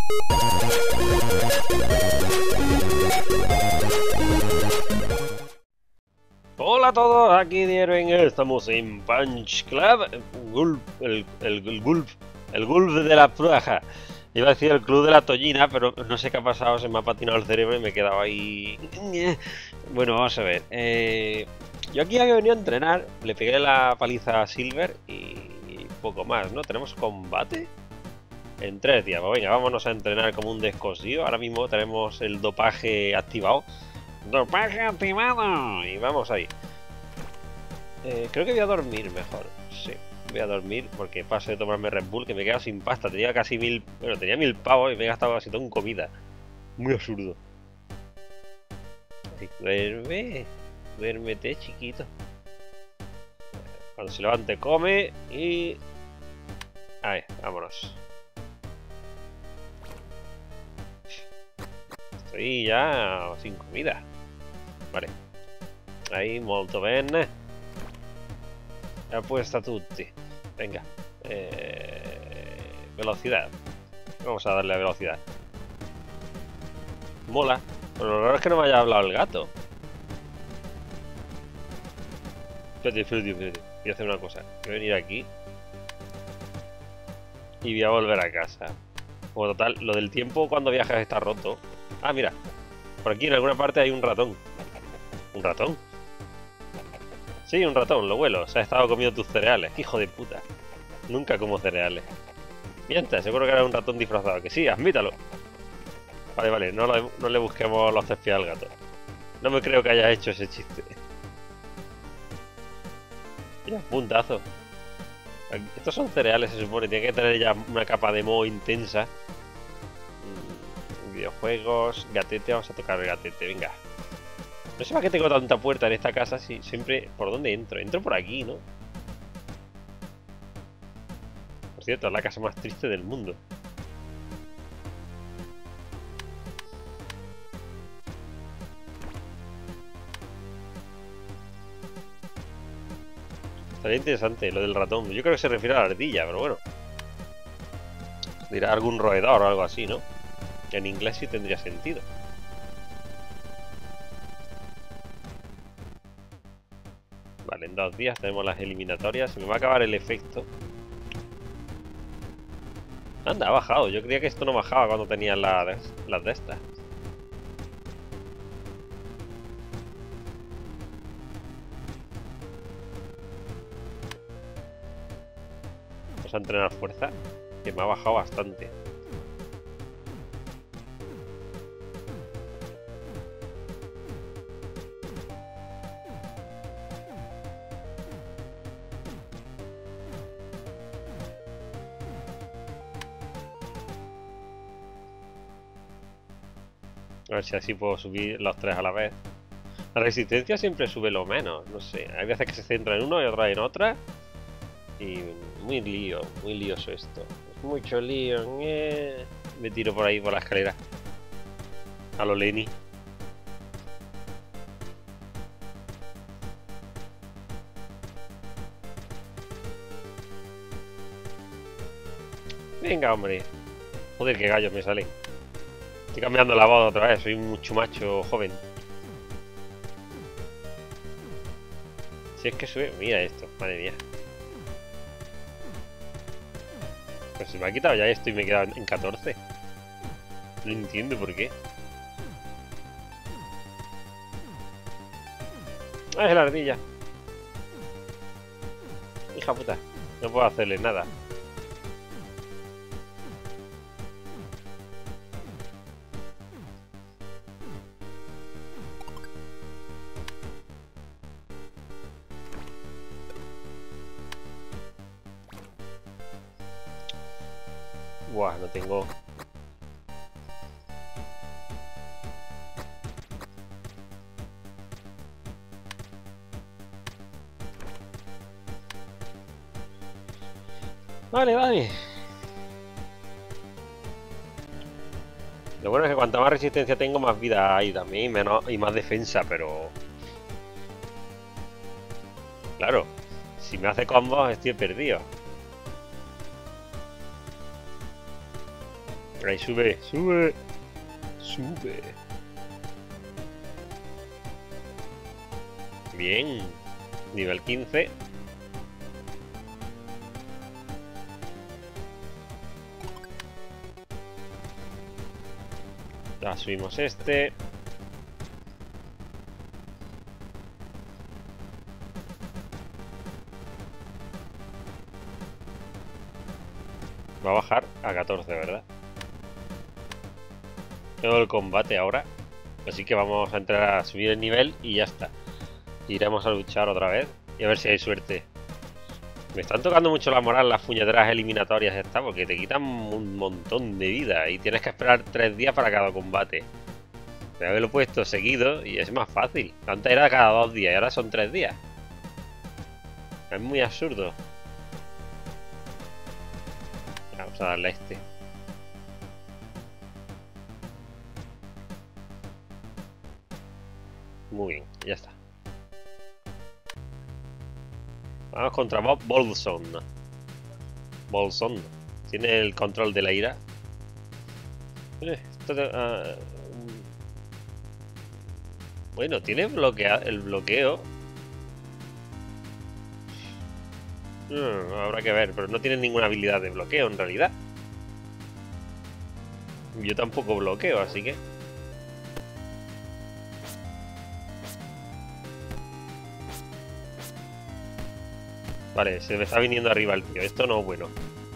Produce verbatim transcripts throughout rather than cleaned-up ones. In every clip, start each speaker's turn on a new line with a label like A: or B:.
A: Hola a todos, aquí Dieron, estamos en Punch Club, Gulf, el, el, el Gulf, el Gulf de la Praja. Iba a decir el club de la Tollina, pero no sé qué ha pasado, se me ha patinado el cerebro y me he quedado ahí. Bueno, vamos a ver. Eh, yo aquí había venido a entrenar, le pegué la paliza a Silver y poco más, ¿no? ¿Tenemos combate? En tres días, pues venga, vámonos a entrenar como un descosido. Ahora mismo tenemos el dopaje activado. ¡Dopaje activado! Y vamos ahí. Eh, creo que voy a dormir mejor. Sí, voy a dormir porque paso de tomarme Red Bull, que me he quedado sin pasta. Tenía casi mil... Bueno, tenía mil pavos y me he gastado casi todo en comida. Muy absurdo. Así, duerme. Duérmete, chiquito. Cuando se levante, come y... Ahí, vámonos. Estoy ya sin comida. Vale. Ahí, molto bene. Apuesta tutti. Venga. Eh, velocidad. Vamos a darle a velocidad. Mola. Pero lo raro es que no me haya hablado el gato. Espérate, espérate, espérate. Voy a hacer una cosa. Voy a venir aquí. Y voy a volver a casa. Como total, lo del tiempo cuando viajas está roto. Ah, mira. Por aquí en alguna parte hay un ratón. ¿Un ratón? Sí, un ratón, lo vuelo. Se ha estado comiendo tus cereales. Hijo de puta. Nunca como cereales. Mientras, seguro que era un ratón disfrazado. Que sí, admítalo. Vale, vale, no, lo, no le busquemos los tres pies al gato. No me creo que haya hecho ese chiste. Mira, puntazo. Estos son cereales, se supone. Tiene que tener ya una capa de moho intensa. Videojuegos, gatete, vamos a tocar el gatete, venga. No sé para qué tengo tanta puerta en esta casa si siempre... ¿Por dónde entro? Entro por aquí, ¿no? Por cierto, es la casa más triste del mundo. Estaría interesante lo del ratón. Yo creo que se refiere a la ardilla, pero bueno. Dirá algún roedor o algo así, ¿no? Que en inglés sí tendría sentido. Vale, en dos días tenemos las eliminatorias. Se me va a acabar el efecto. Anda, ha bajado. Yo creía que esto no bajaba cuando tenía las, las de estas. Vamos a entrenar fuerza, que me ha bajado bastante. A ver si así puedo subir los tres a la vez. La resistencia siempre sube lo menos, no sé. Hay veces que se centra en uno y otra en otra. Y muy lío, muy lioso esto. Mucho lío. Eh. Me tiro por ahí por la escalera. A lo Lenny. Venga, hombre. Joder, qué gallos me salen. Estoy cambiando la voz otra vez, soy un chumacho joven. Si es que sube... Mira esto, madre mía. Pues se me ha quitado ya esto y me he quedado en catorce. No entiendo por qué. Ah, es la ardilla. Hija puta. No puedo hacerle nada. Buah, no tengo... Vale, vale. Lo bueno es que cuanta más resistencia tengo, más vida hay también y, menos, y más defensa, pero... Claro, si me hace combos estoy perdido. Ahí sube, sube, sube. Bien, nivel quince. Ya subimos este. Va a bajar a catorce, ¿verdad? Tengo el combate ahora. Así que vamos a entrar a subir el nivel y ya está. Iremos a luchar otra vez y a ver si hay suerte. Me están tocando mucho la moral las puñeteras eliminatorias estas, porque te quitan un montón de vida y tienes que esperar tres días para cada combate. Pero haberlo puesto seguido y es más fácil. Antes era cada dos días y ahora son tres días. Es muy absurdo. Vamos a darle a este. Muy bien, ya está. Vamos contra Bob Bolson. Bolson. Tiene el control de la ira. Eh, esto te, uh, bueno, tiene bloquea el bloqueo. Hmm, habrá que ver, pero no tiene ninguna habilidad de bloqueo en realidad. Yo tampoco bloqueo, así que... Vale, se me está viniendo arriba el tío. Esto no es bueno.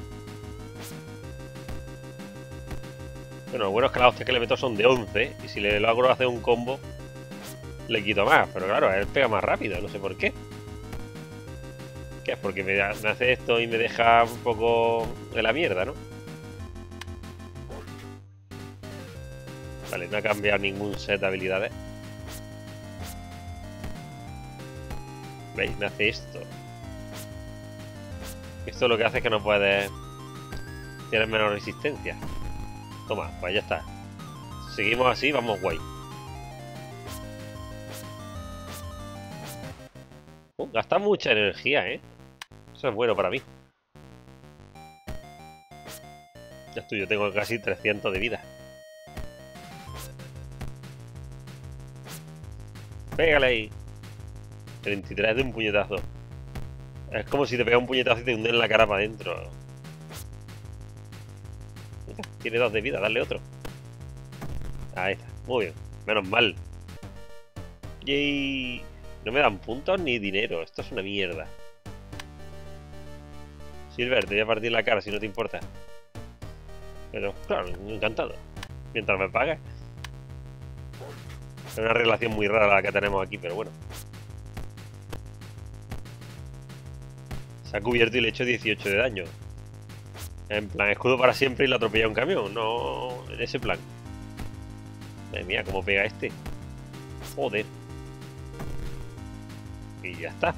A: Bueno, lo bueno es que las hostias que le meto son de once. Y si le logro hacer un combo, le quito más. Pero claro, él pega más rápido, no sé por qué. ¿Qué es? Porque me, me hace esto y me deja un poco de la mierda, ¿no? Vale, no ha cambiado ningún set de habilidades. ¿Veis? Me hace esto. Esto lo que hace es que no puedes... Tienes menos resistencia. Toma, pues ya está. Seguimos así, vamos guay. Uh, gasta mucha energía, ¿eh? Eso es bueno para mí. Ya estoy, yo tengo casi trescientos de vida. Pégale ahí. treinta y tres de un puñetazo. Es como si te pega un puñetazo y te hunde en la cara para adentro. Tiene dos de vida, dale otro. Ahí está, muy bien. Menos mal. Yay. No me dan puntos ni dinero. Esto es una mierda. Silver, te voy a partir la cara si no te importa. Pero, claro, encantado. Mientras me pagues. Es una relación muy rara la que tenemos aquí, pero bueno. Se ha cubierto y le he hecho dieciocho de daño. En plan, escudo para siempre y le atropella un camión. No, en ese plan. Madre mía, cómo pega este. Joder. Y ya está.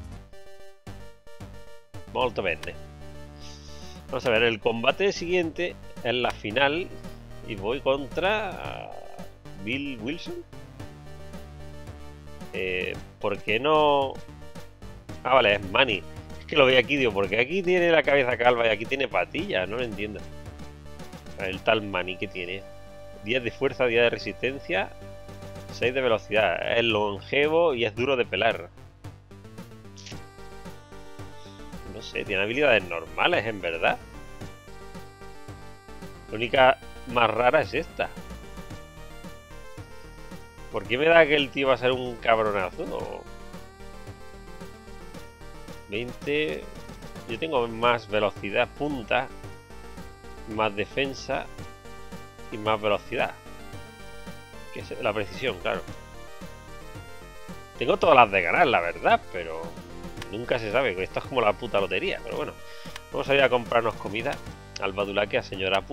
A: Molto bene. Vamos a ver, el combate siguiente es la final. Y voy contra Bill Wilson. Eh, ¿Por qué no...? Ah, vale, es Manny. Que lo veo aquí, digo, porque aquí tiene la cabeza calva y aquí tiene patillas, no lo entiendo. El tal Manny que tiene diez de fuerza, diez de resistencia, seis de velocidad. Es longevo y es duro de pelar. No sé, tiene habilidades normales, en verdad. La única más rara es esta. ¿Por qué me da que el tío va a ser un cabronazo? veinte. Yo tengo más velocidad punta, más defensa y más velocidad. Que es la precisión, claro. Tengo todas las de ganar, la verdad, pero nunca se sabe. Esto es como la puta lotería, pero bueno. Vamos a ir a comprarnos comida al Badulaque, a señor Apu.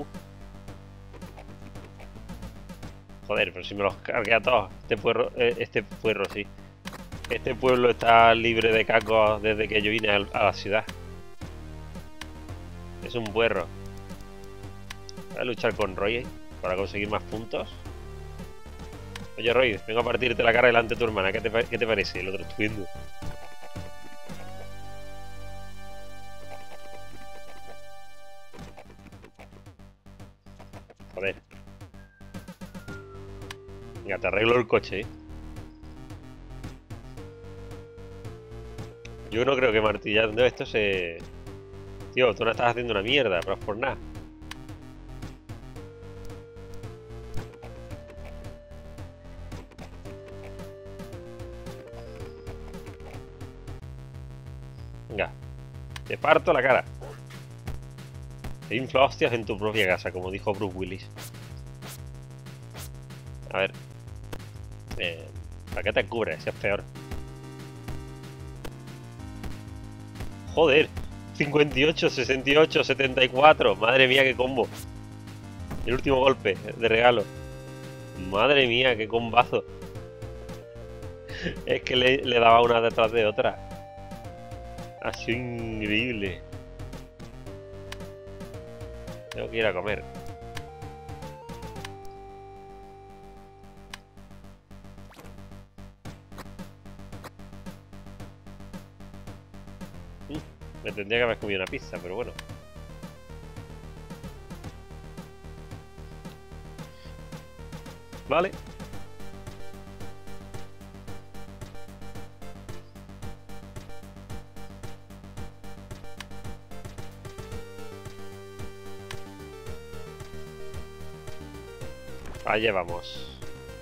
A: Joder, pero si me los cargué a todos. Este puerro, eh, este puerro, sí. Este pueblo está libre de cacos desde que yo vine a la ciudad. Es un puerro. Voy a luchar con Roy para conseguir más puntos. Oye, Roy, vengo a partirte la cara delante de tu hermana. ¿Qué te, qué te parece? El otro estoy viendo. Venga, te arreglo el coche, ¿eh? Yo no creo que martillando esto se... Tío, tú no estás haciendo una mierda, pero es por nada. Venga, te parto la cara. Te infla hostias en tu propia casa, como dijo Bruce Willis. A ver. Eh, ¿Para qué te cubres? Si es peor. Joder. cincuenta y ocho, sesenta y ocho, setenta y cuatro. Madre mía, qué combo. El último golpe de regalo. Madre mía, qué combazo. Es que le, le daba una detrás de otra. Ha sido increíble. Tengo que ir a comer. Me tendría que haber comido una pizza, pero bueno. Vale. Allá vamos.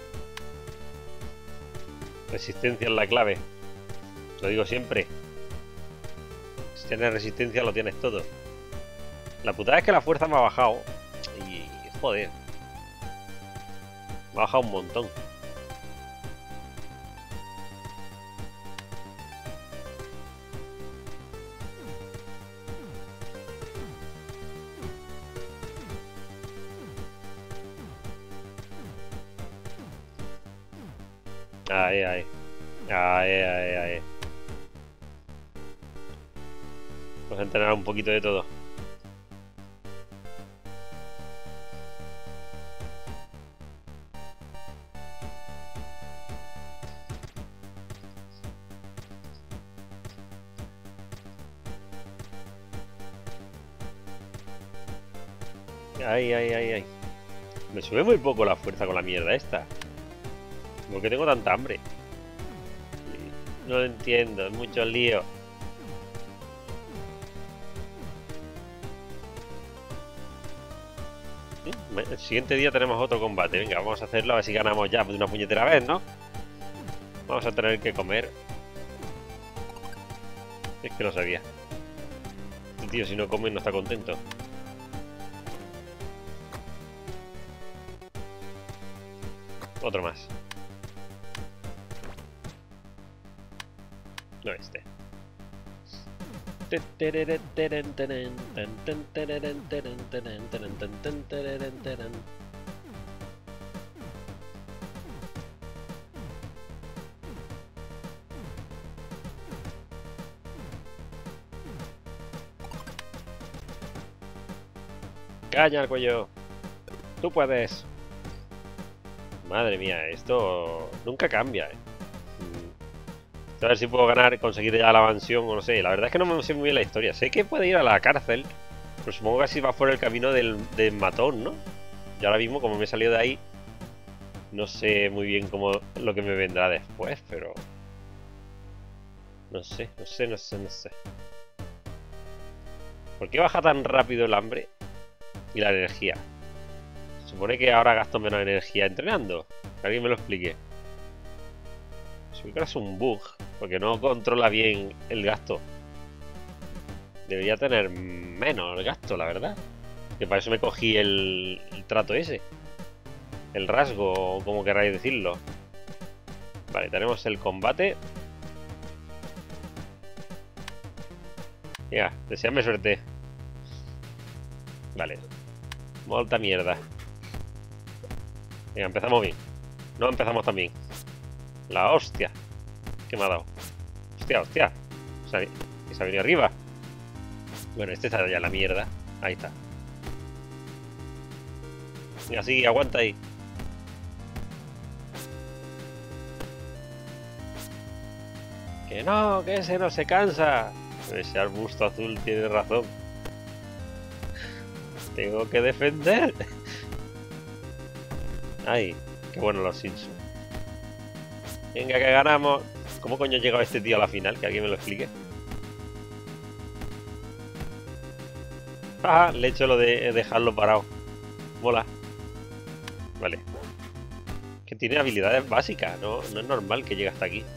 A: Resistencia es la clave. Lo digo siempre. Si tienes resistencia lo tienes todo. La putada es que la fuerza me ha bajado. Y joder. Me ha bajado un montón. Ahí, ahí. Ahí, ahí, ahí. Vamos a entrenar un poquito de todo. Ay, ay, ay, ay. Me sube muy poco la fuerza con la mierda esta. ¿Por qué tengo tanta hambre? No lo entiendo, es mucho lío. El siguiente día tenemos otro combate. Venga, vamos a hacerlo a ver si ganamos ya de una puñetera vez, ¿no? Vamos a tener que comer. Es que lo sabía. Este tío si no come no está contento. Otro más. No este. Caña al cuello. Tú puedes. Madre mía, esto nunca cambia, eh. A ver si puedo ganar y conseguir ya la mansión o no sé. La verdad es que no me sé muy bien la historia. Sé que puede ir a la cárcel, pero supongo que así va por el camino del, del matón, ¿no? Y ahora mismo, como me he salido de ahí, no sé muy bien cómo lo que me vendrá después, pero... No sé, no sé, no sé, no sé. ¿Por qué baja tan rápido el hambre y la energía? Se supone que ahora gasto menos energía entrenando. Que alguien me lo explique. Creo que es un bug, porque no controla bien el gasto. Debería tener menos el gasto, la verdad. Que para eso me cogí el, el trato ese. El rasgo, o como queráis decirlo. Vale, tenemos el combate. Ya, deseadme suerte. Vale. Molta mierda. Venga, empezamos bien. No empezamos tan bien. La hostia. ¿Qué me ha dado? Hostia, hostia. Se ha, se ha venido arriba. Bueno, este está ya en la mierda. Ahí está. Y así, aguanta ahí. Que no, que ese no se cansa. Ese arbusto azul tiene razón. Tengo que defender. Ay, Qué bueno los Simpsons. Venga, que ganamos. ¿Cómo coño ha llegado este tío a la final? Que alguien me lo explique. Ah, le he hecho lo de dejarlo parado. Mola. Vale. Que tiene habilidades básicas, ¿no? No es normal que llegue hasta aquí.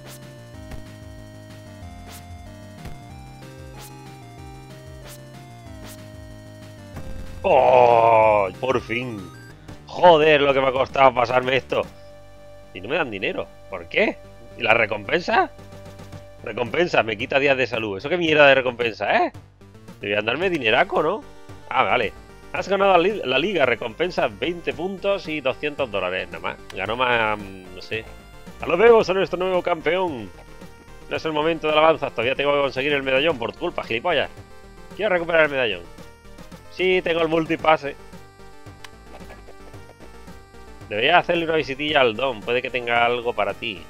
A: ¡Oh! ¡Por fin! ¡Joder, lo que me ha costado pasarme esto! Y no me dan dinero. ¿Por qué? ¿Y la recompensa? Recompensa, me quita días de salud. ¿Eso qué mierda de recompensa, eh? Debían darme dineraco, ¿no? Ah, vale. Has ganado la, li la liga. Recompensa veinte puntos y doscientos dólares. Nada más. Ganó más... no sé. ¡A los vemos! ¡Soy nuestro nuevo campeón! No es el momento de alabanzas. Todavía tengo que conseguir el medallón por tu culpa, gilipollas. Quiero recuperar el medallón. Sí, tengo el multipase. Debería hacerle una visitilla al Don. Puede que tenga algo para ti.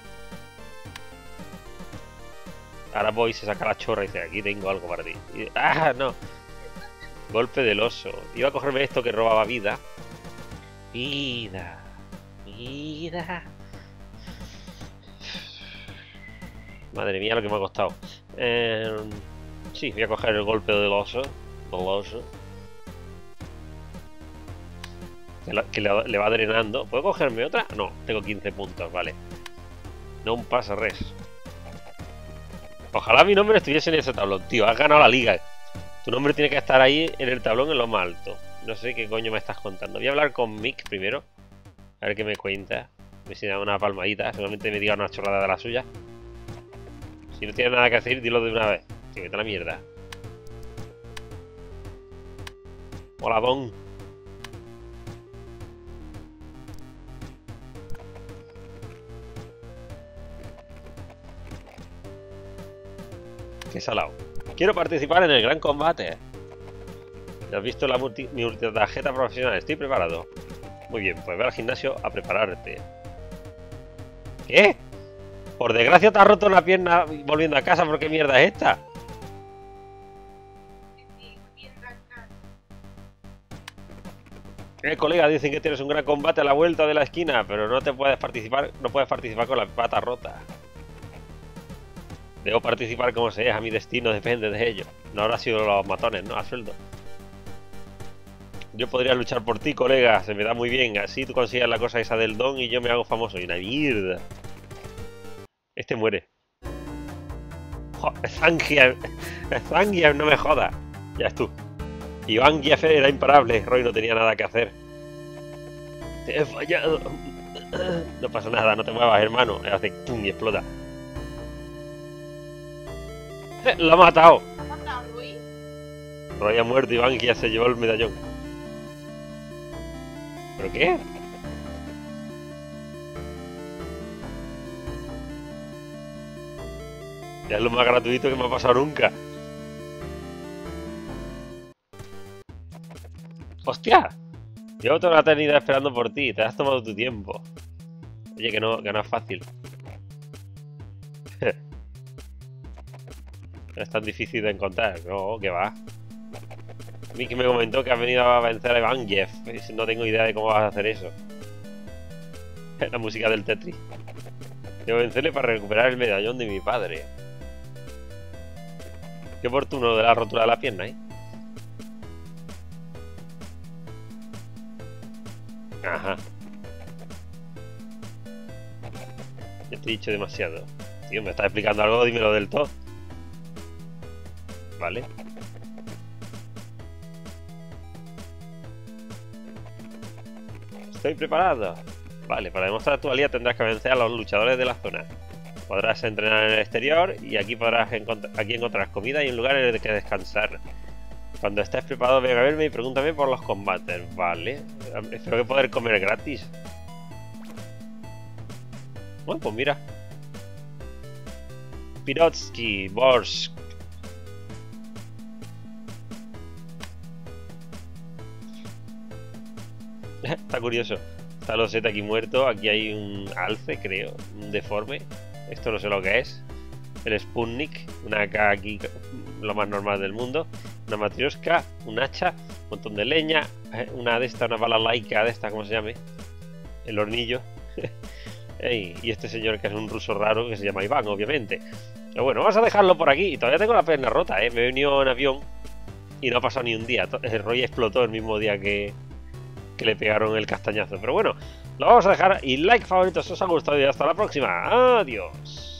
A: Ahora voy y se saca la chorra y dice, aquí tengo algo para ti. Y, ¡ah, no! Golpe del oso. Iba a cogerme esto que robaba vida. Vida. Vida. Madre mía, lo que me ha costado. Eh, sí, voy a coger el golpe del oso. Del oso. Que, la, que le, le va drenando. ¿Puedo cogerme otra? No, tengo quince puntos, vale. No un pase res. Ojalá mi nombre estuviese en ese tablón, tío. Has ganado la liga. Tu nombre tiene que estar ahí en el tablón en lo más alto. No sé qué coño me estás contando. Voy a hablar con Mick primero. A ver qué me cuenta. Me si da una palmadita. Seguramente me diga una chorrada de la suya. Si no tiene nada que decir, dilo de una vez. Tío, vete a la mierda. Hola, Don. Qué salado. Quiero participar en el gran combate. ¿Ya has visto la multi mi tarjeta profesional? Estoy preparado. Muy bien, pues ve al gimnasio a prepararte. ¿Qué? Por desgracia te has roto una pierna volviendo a casa. ¿Por qué mierda es esta? Eh, colega, dicen que tienes un gran combate a la vuelta de la esquina, pero no te puedes participar, no puedes participar con la pata rota. Debo participar como sea, a mi destino depende de ello. No habrá sido los matones, ¿no? A sueldo. Yo podría luchar por ti, colega, se me da muy bien. Así tú consigues la cosa esa del Don y yo me hago famoso. Y una mierda. Este muere. Zangief, Zangief, no me jodas. Ya es tú. Iván Gief era imparable. Roy no tenía nada que hacer. Te he fallado. No pasa nada, no te muevas, hermano. Hace pum y explota. ¡Lo ha matado! ¿Ha matado a Roy? Roy ha muerto, Iván ya se llevó el medallón. ¿Pero qué? Ya es lo más gratuito que me ha pasado nunca. ¡Hostia! Llevo toda la eternidad esperando por ti. Te has tomado tu tiempo. Oye, que no, que no es fácil. No es tan difícil de encontrar. No, que va. Mickey me comentó que has venido a vencer a Iván Gief. No tengo idea de cómo vas a hacer eso. La música del Tetris. Debo vencerle para recuperar el medallón de mi padre. Qué oportuno de la rotura de la pierna, ¿eh? Ajá. Ya te he dicho demasiado. Tío, ¿me estás explicando algo? Dímelo del todo. Vale. Estoy preparado. Vale, para demostrar tu valía tendrás que vencer a los luchadores de la zona. Podrás entrenar en el exterior y aquí podrás encont aquí encontrarás comida y un lugar en el que descansar. Cuando estés preparado, ven a verme y pregúntame por los combates. Vale. Espero que poder comer gratis. Bueno, pues mira. Pirotsky, Borsk. Está curioso. Está Loseta aquí muerto. Aquí hay un alce, creo. Un deforme. Esto no sé lo que es. El Sputnik. Una A K aquí, lo más normal del mundo. Una matrioska. Un hacha. Un montón de leña. Una de estas, una bala laica de esta, ¿cómo se llame? el hornillo. Ey, y este señor que es un ruso raro que se llama Iván, obviamente. Pero bueno, vamos a dejarlo por aquí. Y todavía tengo la pierna rota, ¿eh? Me he venido en avión y no ha pasado ni un día. El Roy explotó el mismo día que, que le pegaron el castañazo. Pero bueno, lo vamos a dejar. Y like, favoritos, si os ha gustado y hasta la próxima. Adiós.